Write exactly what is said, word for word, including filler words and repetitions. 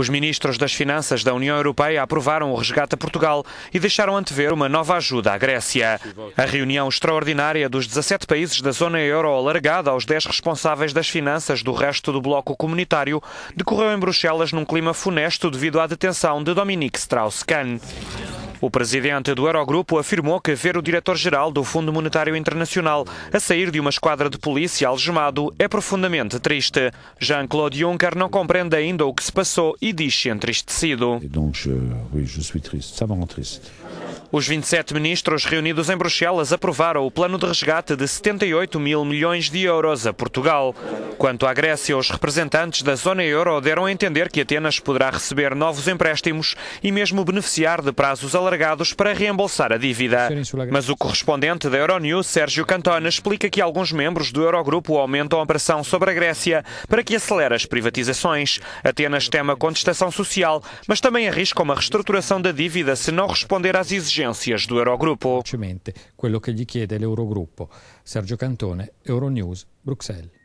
Os ministros das Finanças da União Europeia aprovaram o resgate a Portugal e deixaram antever uma nova ajuda à Grécia. A reunião extraordinária dos dezassete países da zona euro, alargada aos dez responsáveis das finanças do resto do bloco comunitário, decorreu em Bruxelas num clima funesto devido à detenção de Dominique Strauss-Kahn. O presidente do Eurogrupo afirmou que ver o diretor-geral do Fundo Monetário Internacional a sair de uma esquadra de polícia algemado é profundamente triste. Jean-Claude Juncker não compreende ainda o que se passou e diz-se entristecido. Os vinte e sete ministros reunidos em Bruxelas aprovaram o plano de resgate de setenta e oito mil milhões de euros a Portugal. Quanto à Grécia, os representantes da zona euro deram a entender que Atenas poderá receber novos empréstimos e mesmo beneficiar de prazos alargados para reembolsar a dívida. Mas o correspondente da Euronews, Sérgio Cantona, explica que alguns membros do Eurogrupo aumentam a pressão sobre a Grécia para que acelere as privatizações. Atenas teme a contestação social, mas também arrisca uma reestruturação da dívida se não responder às exigências do Eurogrupo. Quello che gli chiede l'Eurogruppo. Sergio Cantone, Euronews, Bruxelles.